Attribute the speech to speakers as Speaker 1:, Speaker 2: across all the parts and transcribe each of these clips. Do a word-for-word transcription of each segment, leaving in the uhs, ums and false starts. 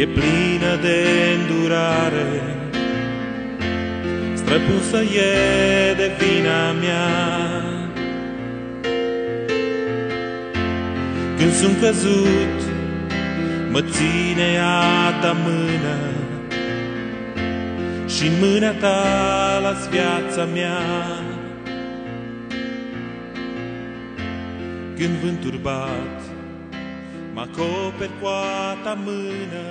Speaker 1: e plină de îndurare, străpusă e de vina mea. Când sunt căzut, mă ține a ta mână și în mâna ta las viața mea. Când vântul bat, mă acoperi cu a ta mână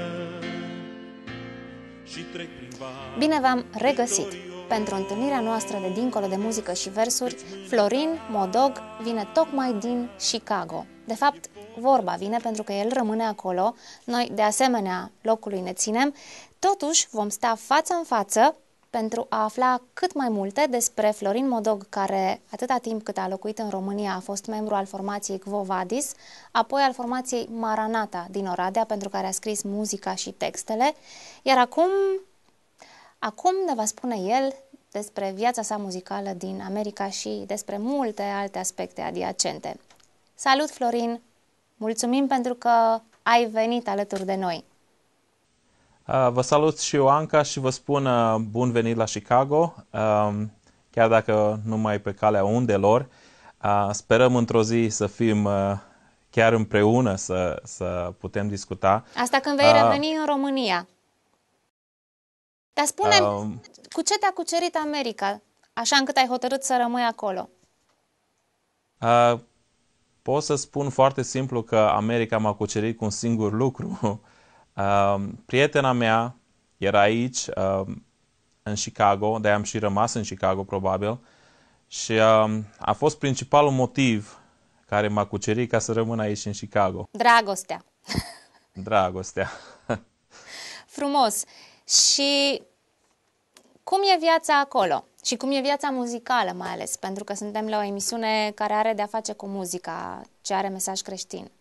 Speaker 1: și trec prin val.
Speaker 2: Bine v-am regăsit! Pentru întâlnirea noastră de Dincolo de muzică și versuri, Florin Modog vine tocmai din Chicago. De fapt, vorba vine pentru că el rămâne acolo, noi de asemenea locului ne ținem, totuși vom sta față în față pentru a afla cât mai multe despre Florin Modog, care atâta timp cât a locuit în România a fost membru al formației Quo Vadis, apoi al formației Maranata din Oradea, pentru care a scris muzica și textele, iar acum, acum ne va spune el despre viața sa muzicală din America și despre multe alte aspecte adiacente. Salut, Florin! Mulțumim pentru că ai venit alături de noi!
Speaker 3: Vă salut și eu, Anca, și vă spun bun venit la Chicago, chiar dacă numai pe calea undelor. Sperăm într-o zi să fim chiar împreună, să, să putem discuta.
Speaker 2: Asta când vei reveni în România. Dar spune, uh, cu ce te-a cucerit America, așa încât ai hotărât să rămâi acolo?
Speaker 3: Uh, pot să spun foarte simplu că America m-a cucerit cu un singur lucru. Uh, prietena mea era aici, uh, în Chicago, de-aia am și rămas în Chicago, probabil, și uh, a fost principalul motiv care m-a cucerit ca să rămân aici în Chicago.
Speaker 2: Dragostea.
Speaker 3: Dragostea.
Speaker 2: Frumos. Și cum e viața acolo? Și cum e viața muzicală, mai ales? Pentru că suntem la o emisiune care are de-a face cu muzica, ce are mesaj creștin.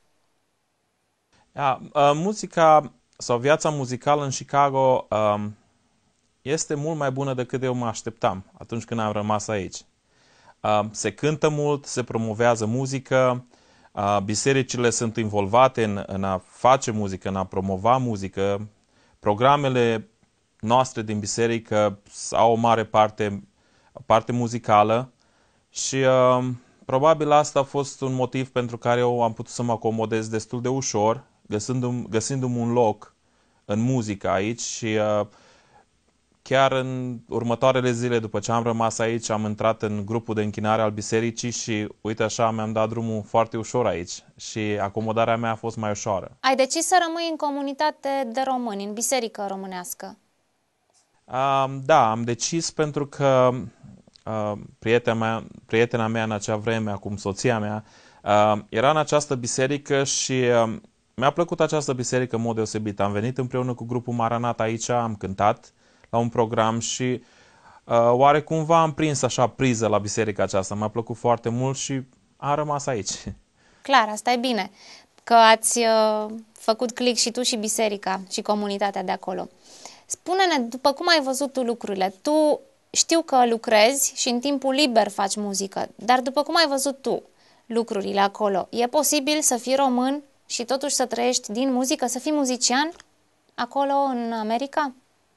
Speaker 3: Ja, uh, muzica sau viața muzicală în Chicago uh, este mult mai bună decât eu mă așteptam atunci când am rămas aici. Uh, se cântă mult, se promovează muzică, uh, bisericile sunt involvate în, în a face muzică, în a promova muzică. Programele noastre din biserică au o mare parte, parte muzicală și uh, probabil asta a fost un motiv pentru care eu am putut să mă acomodez destul de ușor, găsindu-mi, găsindu-mi un loc în muzică aici și uh, chiar în următoarele zile după ce am rămas aici am intrat în grupul de închinare al bisericii și uite așa mi-am dat drumul foarte ușor aici și acomodarea mea a fost mai ușoară.
Speaker 2: Ai decis să rămâi în comunitate de români, în biserică românească?
Speaker 3: Uh, da, am decis pentru că uh, prietena, mea, prietena mea în acea vreme, acum soția mea, uh, era în această biserică și uh, mi-a plăcut această biserică în mod deosebit. Am venit împreună cu grupul Maranata aici, am cântat la un program și uh, oarecumva am prins așa priză la biserica aceasta. Mi-a plăcut foarte mult și am rămas aici.
Speaker 2: Clar, asta e bine, că ați uh, făcut click și tu și biserica și comunitatea de acolo. Spune-ne, după cum ai văzut tu lucrurile, tu știu că lucrezi și în timpul liber faci muzică, dar după cum ai văzut tu lucrurile acolo, e posibil să fii român și totuși să trăiești din muzică, să fii muzician acolo în America?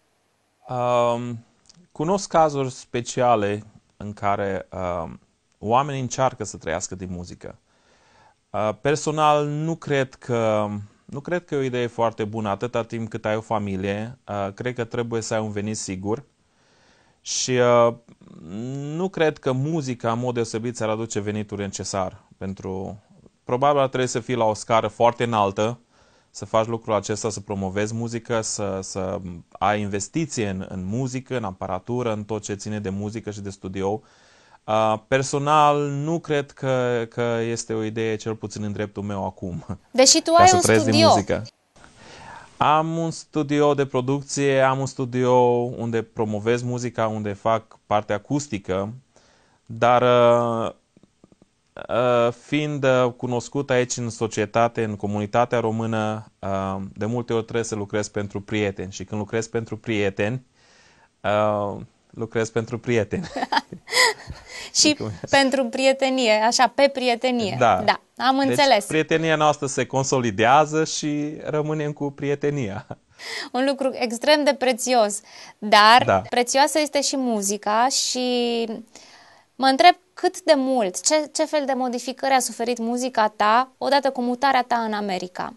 Speaker 3: Um, cunosc cazuri speciale în care um, oamenii încearcă să trăiască din muzică. Uh, personal nu cred că nu cred că e o idee foarte bună atâta timp cât ai o familie. Uh, cred că trebuie să ai un venit sigur și uh, nu cred că muzica în mod deosebit ți-ar aduce venitul necesar pentru. Probabil trebuie să fii la o scară foarte înaltă, să faci lucrul acesta, să promovezi muzică, să, să ai investiție în, în muzică, în aparatură, în tot ce ține de muzică și de studio. Uh, personal, nu cred că, că este o idee, cel puțin în dreptul meu acum.
Speaker 2: Deși tu ai un studio.
Speaker 3: Am un studio de producție, am un studio unde promovez muzica, unde fac partea acustică, dar uh, Uh, fiind uh, cunoscut aici în societate, în comunitatea română, uh, de multe ori trebuie să lucrez pentru prieteni și când lucrez pentru prieteni, uh, lucrez pentru prieteni.
Speaker 2: Și pentru prietenie, așa, pe prietenie.
Speaker 3: Da,
Speaker 2: da am
Speaker 3: deci
Speaker 2: înțeles.
Speaker 3: prietenia noastră se consolidează și rămânem cu prietenia.
Speaker 2: Un lucru extrem de prețios. Dar
Speaker 3: Da.
Speaker 2: prețioasă este și muzica și mă întreb cât de mult, ce, ce fel de modificări a suferit muzica ta odată cu mutarea ta în America?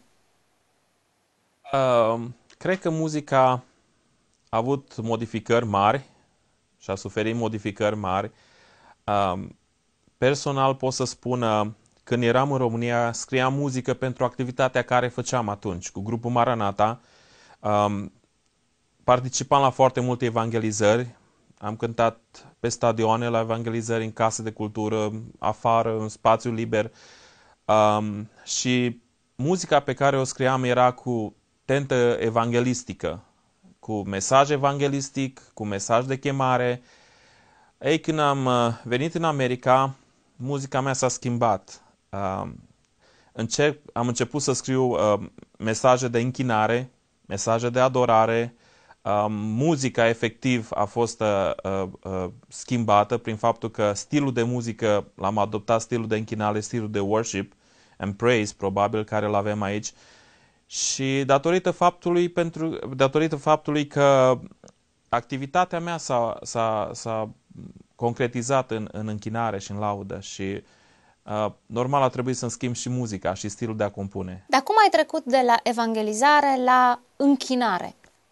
Speaker 3: Uh, cred că muzica a avut modificări mari și a suferit modificări mari. Uh, personal pot să spun, uh, când eram în România, scriam muzică pentru activitatea care făceam atunci, cu grupul Maranata. Um, participam la foarte multe evangelizări. Am cântat pe stadioane la evangelizări, în case de cultură, afară, în spațiu liber. Um, și muzica pe care o scriam era cu tentă evanghelistică, cu mesaj evanghelistic, cu mesaj de chemare. Ei, când am uh, venit în America, muzica mea s-a schimbat. Uh, încerc, am început să scriu uh, mesaje de închinare, mesaje de adorare. Uh, muzica efectiv a fost uh, uh, uh, schimbată prin faptul că stilul de muzică, l-am adoptat stilul de închinare, stilul de worship and praise, probabil, care îl avem aici. Și datorită faptului, pentru, datorită faptului că activitatea mea s-a, s-a, s-a concretizat în, în închinare și în laudă și uh, normal a trebuit să-mi schimb și muzica și stilul de a compune.
Speaker 2: Dar cum ai trecut de la evangelizare la închinare?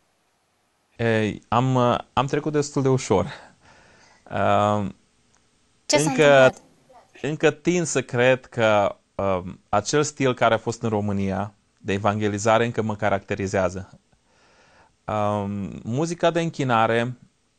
Speaker 3: Ei, am, uh, am trecut destul de ușor. Uh,
Speaker 2: Ce s-a
Speaker 3: încă,
Speaker 2: întâmplat?
Speaker 3: încă tind să cred că uh, acel stil care a fost în România de evangelizare încă mă caracterizează. Uh, muzica de închinare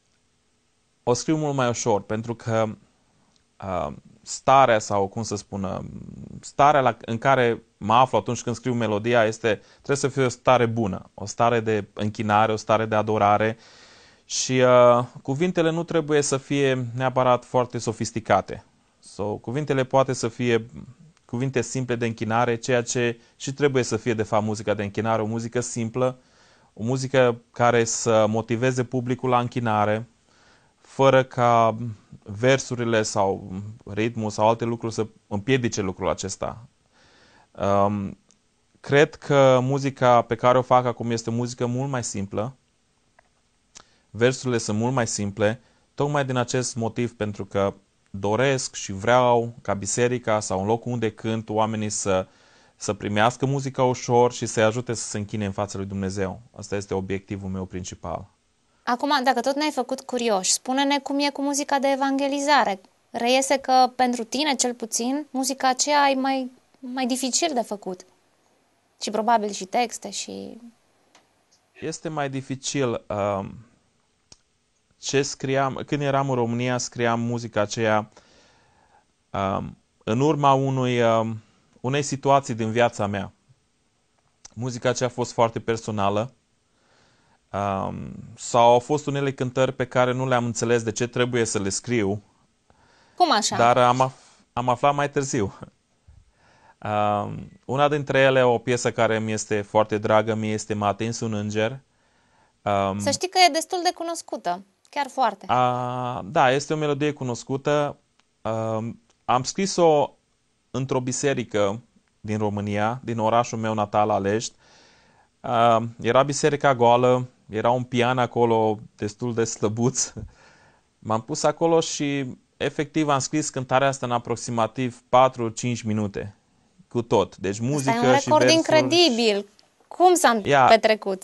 Speaker 3: o scriu mult mai ușor, pentru că uh, starea sau, cum să spun, starea la, în care mă aflu atunci când scriu melodia este, trebuie să fie o stare bună, o stare de închinare, o stare de adorare și uh, cuvintele nu trebuie să fie neapărat foarte sofisticate. So, cuvintele poate să fie cuvinte simple de închinare, ceea ce și trebuie să fie de fapt muzica de închinare, o muzică simplă, o muzică care să motiveze publicul la închinare, fără ca versurile sau ritmul sau alte lucruri să împiedice lucrul acesta. Um, cred că muzica pe care o fac acum este muzică mult mai simplă, versurile sunt mult mai simple, tocmai din acest motiv, pentru că doresc și vreau ca biserica sau în locul unde cânt oamenii să, să primească muzica ușor și să-i ajute să se închine în fața lui Dumnezeu. Asta este obiectivul meu principal.
Speaker 2: Acum, dacă tot ne-ai făcut curioși, spune-ne cum e cu muzica de evangelizare. Reiese că pentru tine, cel puțin, muzica aceea e mai, mai dificil de făcut. Și probabil și texte și...
Speaker 3: Este mai dificil. Uh, ce scriam, când eram în România, scriam muzica aceea uh, în urma unui, uh, unei situații din viața mea. Muzica aceea a fost foarte personală. Um, sau au fost unele cântări pe care nu le-am înțeles de ce trebuie să le scriu.
Speaker 2: Cum așa?
Speaker 3: Dar am, af- am aflat mai târziu. Um, una dintre ele, o piesă care mi este foarte dragă, mie este M-a atins un înger. Um,
Speaker 2: Să știi că e destul de cunoscută, chiar foarte.
Speaker 3: a, da, este o melodie cunoscută. Um, am scris-o într-o biserică din România, din orașul meu natal, Alești. Uh, era biserica goală, era un pian acolo destul de slăbuț. M-am pus acolo și efectiv am scris cântarea asta în aproximativ patru-cinci minute. Cu tot. Deci muzică
Speaker 2: Asta e un
Speaker 3: și
Speaker 2: record
Speaker 3: versuri.
Speaker 2: incredibil. Cum s-a
Speaker 3: Ia.
Speaker 2: petrecut?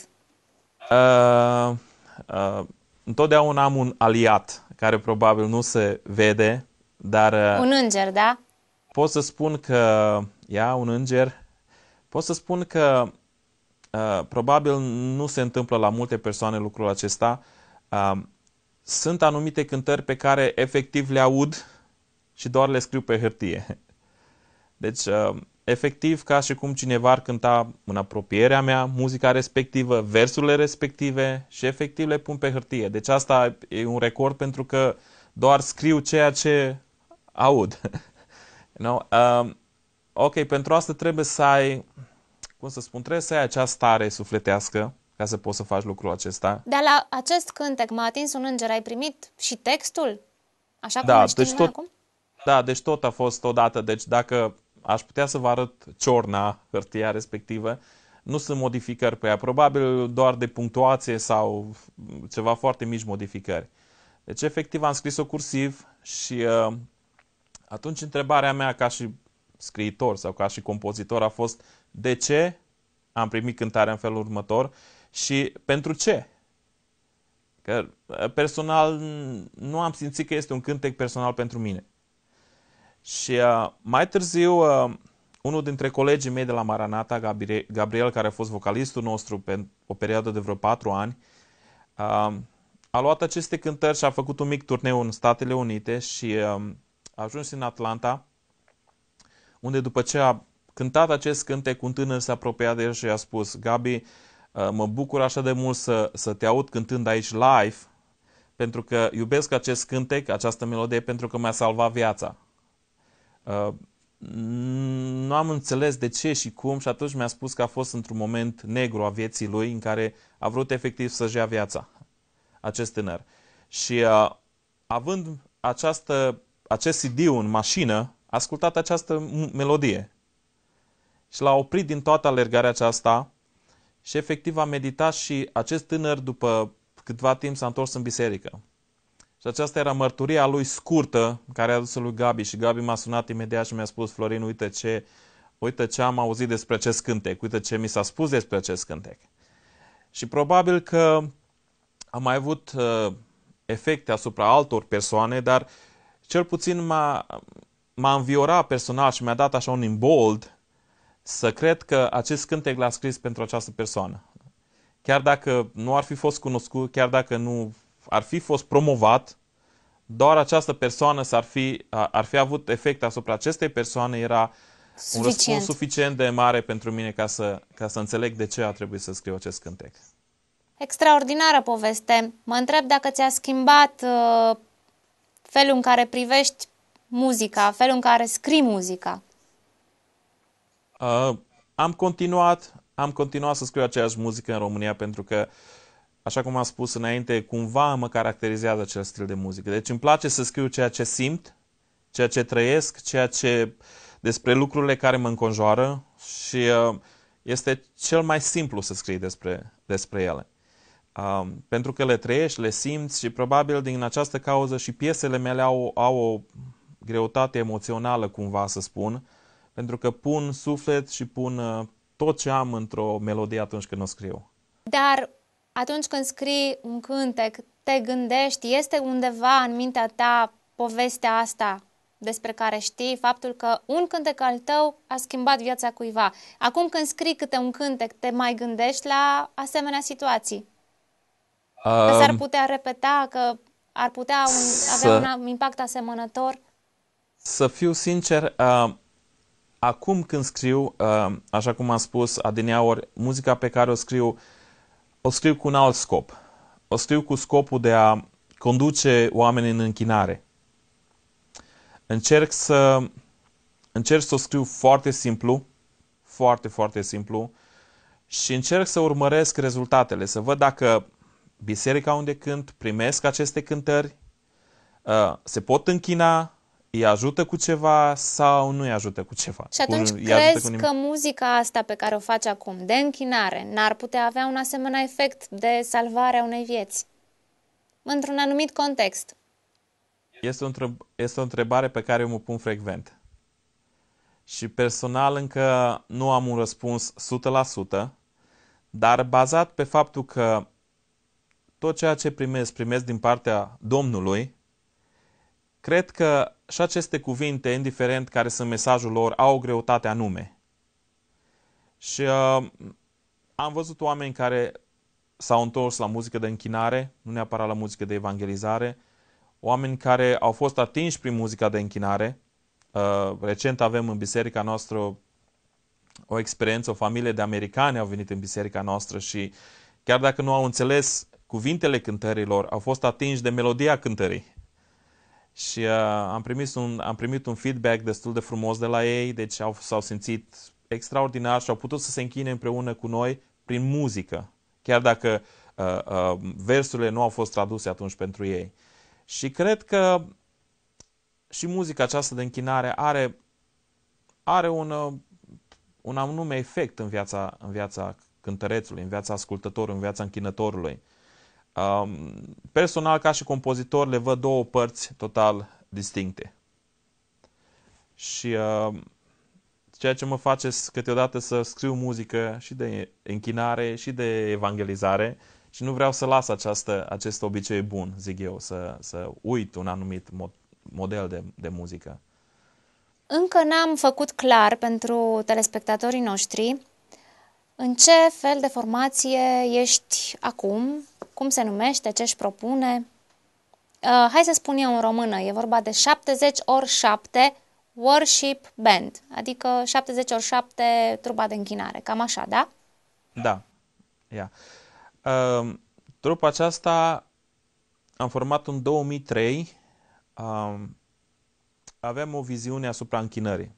Speaker 3: Uh, uh, întotdeauna am un aliat care probabil nu se vede, dar uh,
Speaker 2: Un înger, da?
Speaker 3: pot să spun că, ia, un înger, pot să spun că Uh, probabil nu se întâmplă la multe persoane lucrul acesta. Uh, sunt anumite cântări pe care efectiv le aud și doar le scriu pe hârtie. Deci, uh, efectiv, ca și cum cineva ar cânta în apropierea mea muzica respectivă, versurile respective și efectiv le pun pe hârtie. Deci asta e un record pentru că doar scriu ceea ce aud. you know? uh, ok, pentru asta trebuie să ai... cum să spun, trebuie să ai acea stare sufletească ca să poți să faci lucrul acesta.
Speaker 2: Dar la acest cântec, M-a atins un înger, ai primit și textul? Așa cum
Speaker 3: Da,
Speaker 2: îl știm
Speaker 3: deci
Speaker 2: noi
Speaker 3: tot,
Speaker 2: acum?
Speaker 3: da, deci tot a fost odată. Deci dacă aș putea să vă arăt ciorna, hârtia respectivă, nu sunt modificări pe ea, probabil doar de punctuație sau ceva foarte mici modificări. Deci efectiv am scris-o cursiv și uh, atunci întrebarea mea ca și scriitor sau ca și compozitor a fost de ce am primit cântarea în felul următor și pentru ce? Că personal nu am simțit că este un cântec personal pentru mine. Și uh, mai târziu, uh, unul dintre colegii mei de la Maranata, Gabriel, Gabriel, care a fost vocalistul nostru pe o perioadă de vreo patru ani, uh, a luat aceste cântări și a făcut un mic turneu în Statele Unite și uh, a ajuns în Atlanta, unde după ce a cântat acest cântec, un tânăr s-a apropiat de el și a spus: Gabi, mă bucur așa de mult să, să te aud cântând aici live, pentru că iubesc acest cântec, această melodie, pentru că mi-a salvat viața. Nu am înțeles de ce și cum și atunci mi-a spus că a fost într-un moment negru a vieții lui în care a vrut efectiv să-și ia viața, acest tânăr. Și având această, acest C D în mașină, a ascultat această melodie. Și l-a oprit din toată alergarea aceasta și efectiv a meditat și acest tânăr după câtva timp s-a întors în biserică. Și aceasta era mărturia lui scurtă care a adus lui Gabi și Gabi m-a sunat imediat și mi-a spus: Florin, uite ce, uite ce am auzit despre acest cântec, uite ce mi s-a spus despre acest cântec. Și probabil că am mai avut uh, efecte asupra altor persoane, dar cel puțin m-a, m-a înviorat personal și mi-a dat așa un imbold să cred că acest cântec l-a scris pentru această persoană. Chiar dacă nu ar fi fost cunoscut, chiar dacă nu ar fi fost promovat, doar această persoană s-ar fi, ar fi avut efect asupra acestei persoane, era suficient. Un răspuns suficient de mare pentru mine ca să, ca să înțeleg de ce a trebuit să scriu acest cântec.
Speaker 2: Extraordinară poveste. Mă întreb dacă ți-a schimbat uh, felul în care privești muzica, felul în care scrii muzica.
Speaker 3: Uh, am continuat, am continuat să scriu aceeași muzică în România pentru că, așa cum am spus înainte, cumva mă caracterizează acel stil de muzică. Deci îmi place să scriu ceea ce simt, ceea ce trăiesc, ceea ce despre lucrurile care mă înconjoară și uh, este cel mai simplu să scrii despre, despre ele. Uh, pentru că le trăiești, le simți și probabil din această cauză și piesele mele au, au o greutate emoțională, cumva să spun, pentru că pun suflet și pun uh, tot ce am într-o melodie atunci când o scriu.
Speaker 2: Dar atunci când scrii un cântec, te gândești, este undeva în mintea ta povestea asta despre care știi, faptul că un cântec al tău a schimbat viața cuiva. Acum când scrii câte un cântec, te mai gândești la asemenea situații? Um, că s-ar putea repeta, că ar putea un, să, avea un impact asemănător?
Speaker 3: Să fiu sincer, uh, acum când scriu, uh, așa cum am spus adineauri, muzica pe care o scriu, o scriu cu un alt scop. O scriu cu scopul de a conduce oamenii în închinare. Încerc să, încerc să o scriu foarte simplu, foarte, foarte simplu și încerc să urmăresc rezultatele, să văd dacă biserica unde cânt primesc aceste cântări, uh, se pot închina, îi ajută cu ceva sau nu îi ajută cu ceva.
Speaker 2: Și atunci
Speaker 3: cu,
Speaker 2: crezi că muzica asta pe care o faci acum, de închinare, n-ar putea avea un asemenea efect de salvare a unei vieți? Într-un anumit context.
Speaker 3: Este o, întreb- este o întrebare pe care eu mă pun frecvent. Și personal încă nu am un răspuns o sută la sută, dar bazat pe faptul că tot ceea ce primesc, primesc din partea Domnului, cred că și aceste cuvinte, indiferent care sunt mesajul lor, au o greutate anume. Și uh, am văzut oameni care s-au întors la muzică de închinare, nu neapărat la muzică de evangelizare, oameni care au fost atinși prin muzica de închinare. Uh, recent avem în biserica noastră o experiență, o familie de americani au venit în biserica noastră și chiar dacă nu au înțeles cuvintele cântărilor, au fost atinși de melodia cântării. Și uh, am, primit un, am primit un feedback destul de frumos de la ei, deci au, s-au simțit extraordinar și au putut să se închine împreună cu noi prin muzică, chiar dacă uh, uh, versurile nu au fost traduse atunci pentru ei. Și cred că și muzica aceasta de închinare are, are un, uh, un anume efect în viața, în viața cântărețului, în viața ascultătorului, în viața închinătorului. Um, personal, ca și compozitor, le văd două părți total distincte. Și uh, ceea ce mă face câteodată să scriu muzică și de închinare și de evangelizare și nu vreau să las această, acest obicei bun, zic eu, să, să uit un anumit mod, model de, de muzică.
Speaker 2: Încă n-am făcut clar pentru telespectatorii noștri în ce fel de formație ești acum, cum se numește, ce își propune. Uh, hai să spun eu în română, e vorba de șaptezeci ori șapte Worship Band, adică șaptezeci ori șapte trupa de închinare, cam așa, da?
Speaker 3: Da. Yeah. Uh, trupa aceasta am format în două mii trei. Uh, aveam o viziune asupra închinării.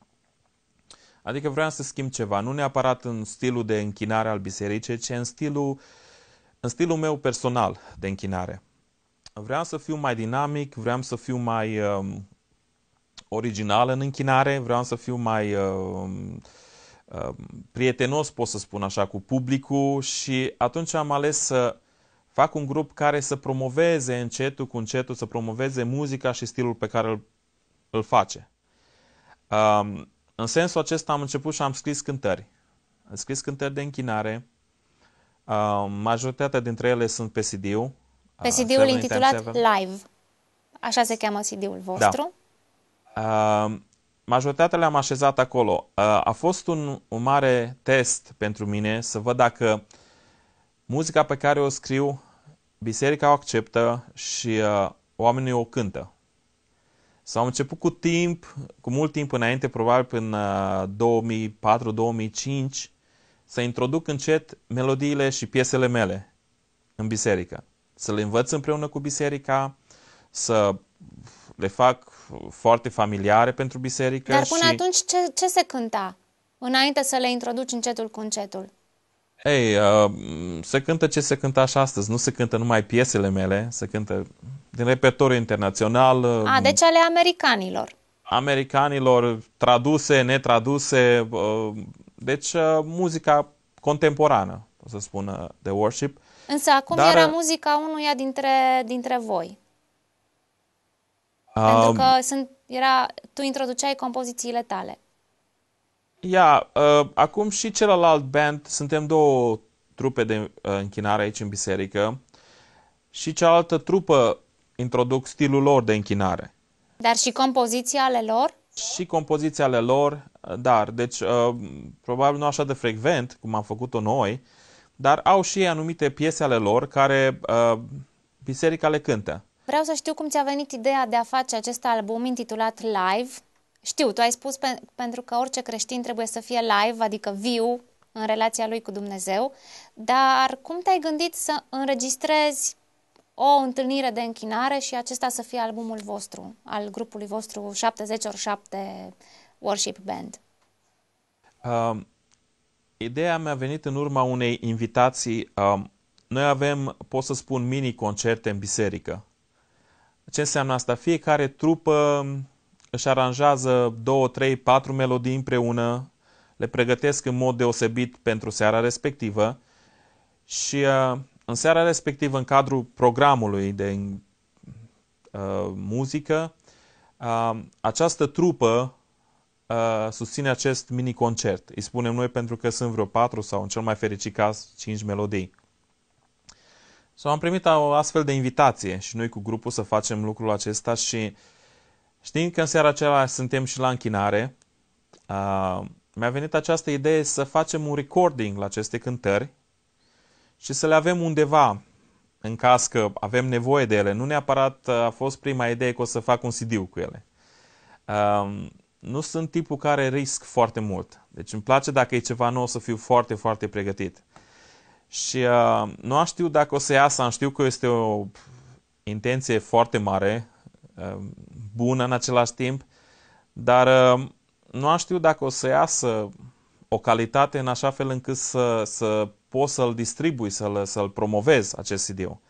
Speaker 3: Adică vreau să schimb ceva, nu neapărat în stilul de închinare al bisericii, ci în stilul, în stilul meu personal de închinare. Vreau să fiu mai dinamic, vreau să fiu mai uh, original în închinare, vreau să fiu mai uh, uh, prietenos, pot să spun așa, cu publicul și atunci am ales să fac un grup care să promoveze încetul cu încetul, să promoveze muzica și stilul pe care îl, îl face. Uh, În sensul acesta am început și am scris cântări. Am scris cântări de închinare. Uh, majoritatea dintre ele sunt pe C D-ul.
Speaker 2: Pe C D-ul intitulat Live. Așa se cheamă C D-ul vostru.
Speaker 3: Da. Uh, majoritatea le-am așezat acolo. Uh, a fost un, un mare test pentru mine să văd dacă muzica pe care o scriu, biserica o acceptă și uh, oamenii o cântă. S-au început cu timp, cu mult timp înainte, probabil până două mii patru două mii cinci, să introduc încet melodiile și piesele mele în biserică. Să le învăț împreună cu biserica, să le fac foarte familiare pentru biserică.
Speaker 2: Dar până
Speaker 3: și...
Speaker 2: atunci ce, ce se cânta înainte să le introduci încetul cu încetul?
Speaker 3: Ei, uh, se cântă ce se cântă așa astăzi. Nu se cântă numai piesele mele, se cântă din repertoriu internațional.
Speaker 2: A, deci ale americanilor.
Speaker 3: Americanilor, traduse, netraduse, uh, deci uh, muzica contemporană, o să spun, de worship.
Speaker 2: Însă acum
Speaker 3: Dar,
Speaker 2: era muzica unuia dintre, dintre voi.
Speaker 3: Uh,
Speaker 2: Pentru că sunt, era, tu introduceai compozițiile tale.
Speaker 3: Ia, uh, acum și celălalt band, suntem două trupe de uh, închinare aici în biserică și cealaltă trupă introduc stilul lor de închinare.
Speaker 2: Dar și compoziția ale lor?
Speaker 3: Și compoziția ale lor, dar, deci, uh, probabil nu așa de frecvent, cum am făcut-o noi, dar au și ei anumite piese ale lor care uh, biserica le cântă.
Speaker 2: Vreau să știu cum ți-a venit ideea de a face acest album intitulat Live. Știu, tu ai spus pe, pentru că orice creștin trebuie să fie live, adică viu, în relația lui cu Dumnezeu, dar cum te-ai gândit să înregistrezi o întâlnire de închinare și acesta să fie albumul vostru, al grupului vostru șaptezeci ori șapte Worship Band?
Speaker 3: Uh, ideea mi-a venit în urma unei invitații. Uh, noi avem, pot să spun, mini-concerte în biserică. Ce înseamnă asta? Fiecare trupă își aranjează două, trei, patru melodii împreună, le pregătesc în mod deosebit pentru seara respectivă și uh, în seara respectivă, în cadrul programului de uh, muzică, uh, această trupă uh, susține acest mini-concert. Îi spunem noi pentru că sunt vreo patru sau, în cel mai fericit caz, cinci melodii. So, am primit o astfel de invitație și noi cu grupul să facem lucrul acesta și știind că în seara aceea suntem și la închinare, uh, mi-a venit această idee să facem un recording la aceste cântări și să le avem undeva în caz că avem nevoie de ele. Nu neapărat a fost prima idee că o să fac un C D cu ele. Uh, nu sunt tipul care risc foarte mult. Deci îmi place dacă e ceva nou să fiu foarte, foarte pregătit. Și uh, nu știu dacă o să iasă, am știu că este o intenție foarte mare, uh, bună în același timp, dar uh, nu știu dacă o să iasă o calitate în așa fel încât să, să pot să-l distribui, să-l, să-l promovez acest C D. Um,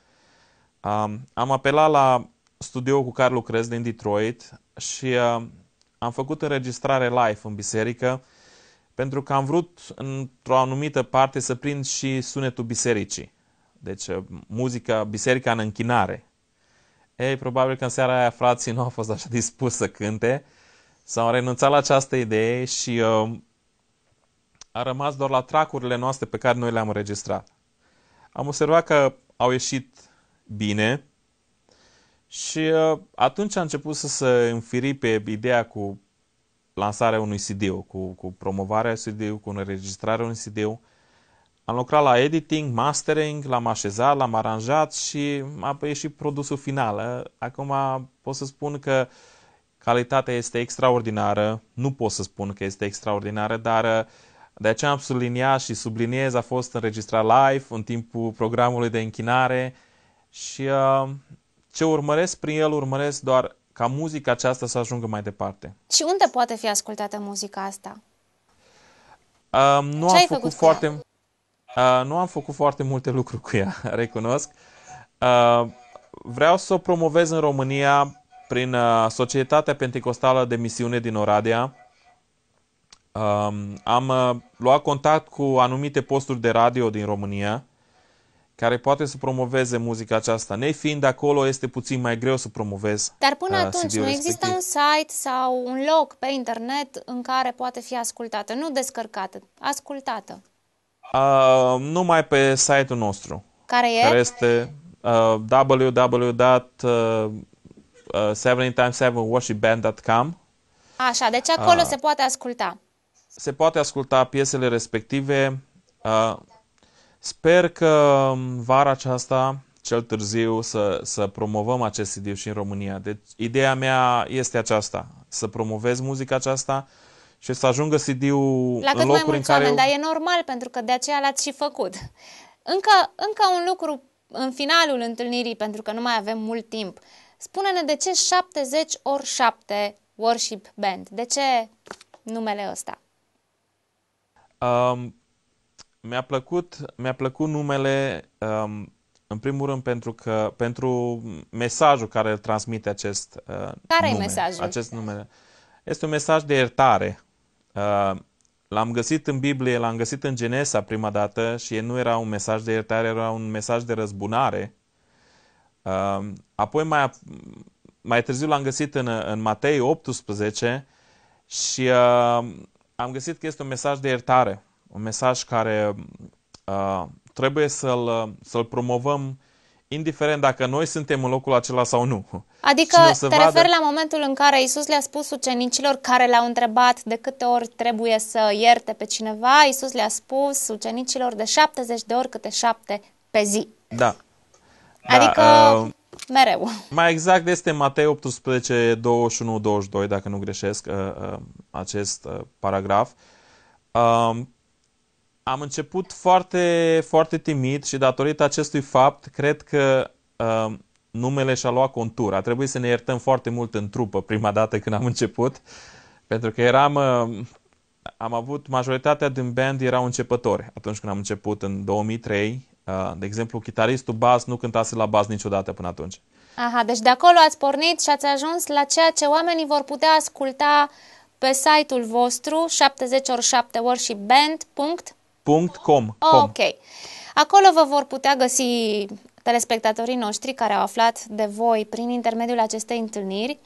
Speaker 3: am apelat la studioul cu care lucrez din Detroit și uh, am făcut înregistrare live în biserică pentru că am vrut într-o anumită parte să prind și sunetul bisericii. Deci muzica, biserica în închinare. Ei, probabil că în seara aia frații nu au fost așa dispuși să cânte, s-au renunțat la această idee și uh, a rămas doar la tracurile noastre pe care noi le-am înregistrat. Am observat că au ieșit bine și uh, atunci a început să se înfiripe ideea cu lansarea unui C D-ul, cu, cu promovarea C D-ul, cu înregistrarea unui C D-ul. Am lucrat la editing, mastering, l-am așezat, l-am aranjat și a ieșit produsul final. Acum pot să spun că calitatea este extraordinară, nu pot să spun că este extraordinară, dar de aceea am subliniat și subliniez, a fost înregistrat live în timpul programului de închinare și uh, ce urmăresc prin el, urmăresc doar ca muzica aceasta să ajungă mai departe.
Speaker 2: Și unde poate fi ascultată muzica asta?
Speaker 3: Uh, nu
Speaker 2: Ce
Speaker 3: am
Speaker 2: ai
Speaker 3: făcut
Speaker 2: făcut
Speaker 3: foarte... Uh, nu am făcut foarte multe lucruri cu ea, recunosc. Uh, vreau să o promovez în România prin uh, Societatea Pentecostală de Misiune din Oradea. Uh, am uh, luat contact cu anumite posturi de radio din România care poate să promoveze muzica aceasta. Nefiind acolo, este puțin mai greu să promovez.
Speaker 2: Dar până
Speaker 3: uh,
Speaker 2: atunci
Speaker 3: C D-ul
Speaker 2: nu există
Speaker 3: respectiv.
Speaker 2: un site sau un loc pe internet în care poate fi ascultată, nu descărcată, ascultată.
Speaker 3: Uh, numai pe site-ul nostru,
Speaker 2: Care e?
Speaker 3: care este uh, w w w dot seven times seven worship band dot com.
Speaker 2: Așa, deci acolo
Speaker 3: Ah.
Speaker 2: se poate asculta.
Speaker 3: Se poate asculta piesele respective. Uh, sper că vara aceasta, cel târziu, să, să promovăm acest C D și în România. Deci, ideea mea este aceasta, să promovez muzica aceasta și să ajungă C D-ul
Speaker 2: La cât
Speaker 3: în
Speaker 2: mai
Speaker 3: locuri în
Speaker 2: mulți
Speaker 3: care...
Speaker 2: oameni, dar e normal pentru că de aceea l-ați și făcut. Încă, încă un lucru în finalul întâlnirii, pentru că nu mai avem mult timp. Spune-ne de ce șaptezeci ori șapte Worship Band? De ce numele ăsta?
Speaker 3: Um, mi-a plăcut, mi-a plăcut numele, um, în primul rând, pentru că pentru mesajul care îl transmite acest uh,
Speaker 2: Care e
Speaker 3: nume.
Speaker 2: mesajul?
Speaker 3: Acest nume. Este un mesaj de iertare. Uh, l-am găsit în Biblie, l-am găsit în Genesa prima dată și nu era un mesaj de iertare, era un mesaj de răzbunare. Uh, apoi mai, mai târziu l-am găsit în, în Matei optsprezece și uh, am găsit că este un mesaj de iertare. Un mesaj care uh, trebuie să-l, să-l promovăm indiferent dacă noi suntem în locul acela sau nu.
Speaker 2: Adică
Speaker 3: Cine o să
Speaker 2: te
Speaker 3: vadă-
Speaker 2: referi la momentul în care Iisus le-a spus ucenicilor care l-au întrebat de câte ori trebuie să ierte pe cineva, Iisus le-a spus ucenicilor de șaptezeci de ori câte șapte pe zi.
Speaker 3: Da.
Speaker 2: Adică
Speaker 3: Da, uh,
Speaker 2: mereu.
Speaker 3: mai exact este Matei optsprezece, douăzeci și unu douăzeci și doi, dacă nu greșesc, uh, uh, acest uh, paragraf. Uh, am început foarte, foarte timid și datorită acestui fapt, cred că uh, numele și-a luat contur. A trebuit să ne iertăm foarte mult în trupă prima dată când am început, pentru că eram... Uh, am avut, majoritatea din band erau începători atunci când am început în două mii trei. Uh, de exemplu, chitaristul bas nu cântase la bas niciodată până atunci.
Speaker 2: Aha, deci de acolo ați pornit și ați ajuns la ceea ce oamenii vor putea asculta pe site-ul vostru șaptezeci ori șapte worship band punct
Speaker 3: .com. com.
Speaker 2: Ok. Acolo vă vor putea găsi telespectatorii noștri care au aflat de voi prin intermediul acestei întâlniri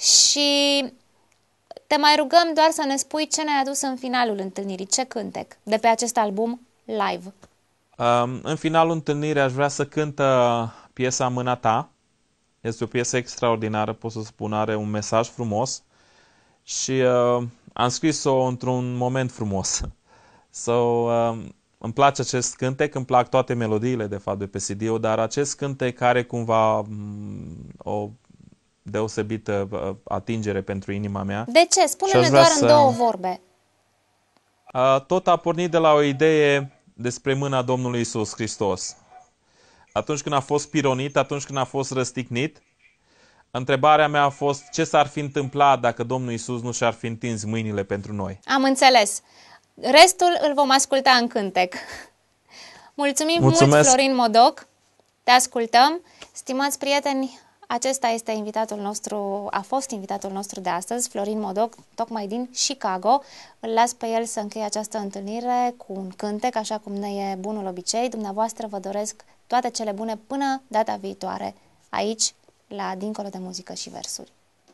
Speaker 2: și te mai rugăm doar să ne spui ce ne-ai adus în finalul întâlnirii, ce cântec de pe acest album live.
Speaker 3: Um, în finalul întâlnirii aș vrea să cânt uh, piesa Mâna ta. Este o piesă extraordinară, pot să spun, are un mesaj frumos și uh, am scris-o într-un moment frumos. So, uh, îmi place acest cântec, îmi plac toate melodiile de fapt de pe C D-ul, dar acest cântec are cumva um, o deosebită uh, atingere pentru inima mea.
Speaker 2: De ce?
Speaker 3: Și aș
Speaker 2: Spune-ne
Speaker 3: vrea
Speaker 2: doar
Speaker 3: să-
Speaker 2: în două vorbe.
Speaker 3: Uh, tot a pornit de la o idee despre mâna Domnului Isus Hristos. Atunci când a fost pironit, atunci când a fost răstignit, întrebarea mea a fost ce s-ar fi întâmplat dacă Domnul Isus nu și-ar fi întins mâinile pentru noi.
Speaker 2: Am înțeles. Restul îl vom asculta în cântec. Mulțumim
Speaker 3: Mulțumesc.
Speaker 2: mult, Florin Modoc. Te ascultăm. Stimați prieteni, Acesta este invitatul nostru, a fost invitatul nostru de astăzi, Florin Modoc, tocmai din Chicago. Îl las pe el să încheie această întâlnire cu un cântec, așa cum ne e bunul obicei. Dumneavoastră vă doresc toate cele bune până data viitoare, aici, la Dincolo de Muzică și Versuri.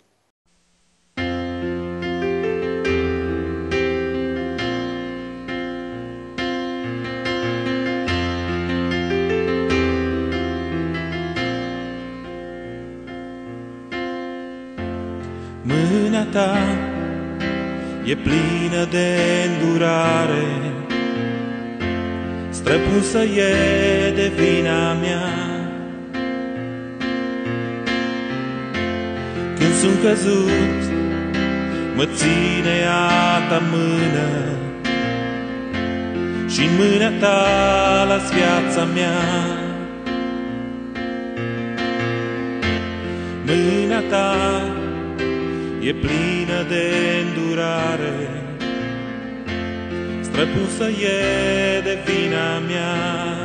Speaker 1: Mâna ta e plină de îndurare, străpunsă e de vina mea. Când sunt căzut, mă ține a ta mână și-n mâna ta las viața mea. Mâna ta e plină de îndurare, străpunsă e de vina mea.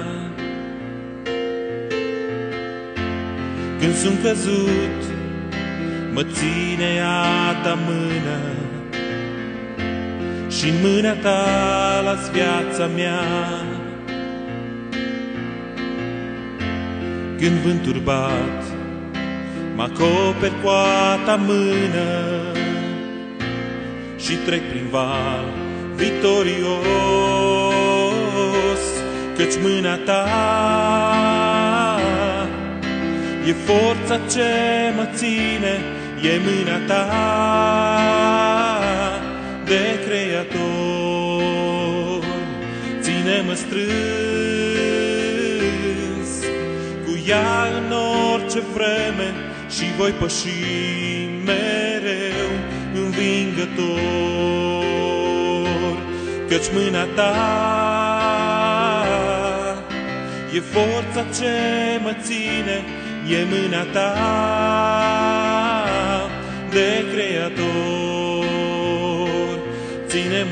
Speaker 1: Când sunt căzut, mă ține a ta mână și-n mâna ta las viața mea. Când vântul bat, mă acoperi cu a ta mână și trec prin val victorios, căci mâna ta e forța ce mă ține, e mâna ta de Creator. Ține-mă strâns cu ea în orice vreme și voi păși mereu învingător, căci mâna ta e forța ce mă ține, e mâna ta de Creator. Ține-mă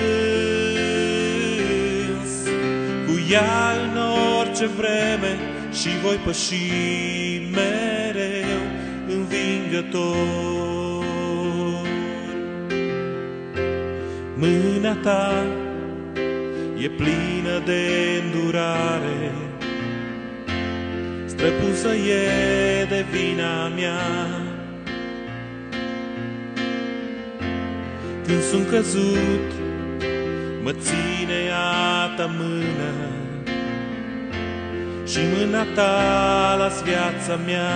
Speaker 1: strâns cu ea în orice vreme și voi păși mereu învingător. Mâna ta e plină de îndurare, străpunsă e de vina mea. Când sunt căzut, mă ține a ta mână și mâna ta las viața mea.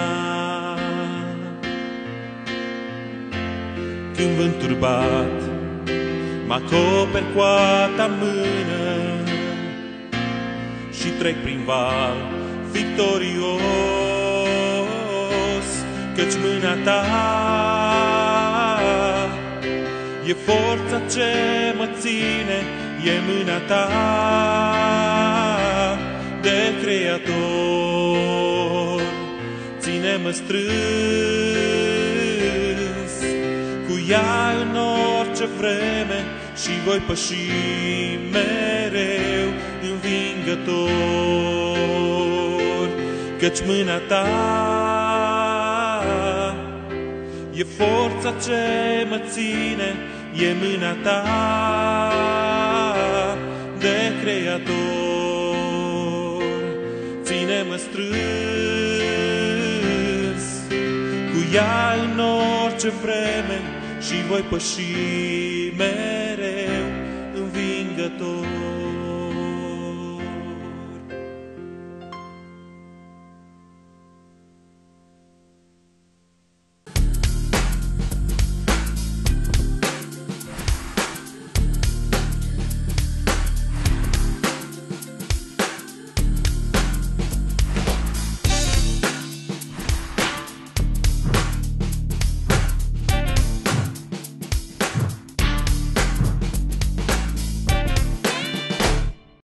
Speaker 1: Când vânturi bat, mă acoperi cu a ta mână și trec prin val victorios, căci mâna ta e forța ce mă ține, e mâna ta de Creator. Ține-mă strâns cu ea în orice vreme și voi păși mereu învingător, căci mâna ta e forța ce mă ține, e mâna ta de Creator. Ține-mă strâns cu ea în orice vreme și voi păși mereu învingător.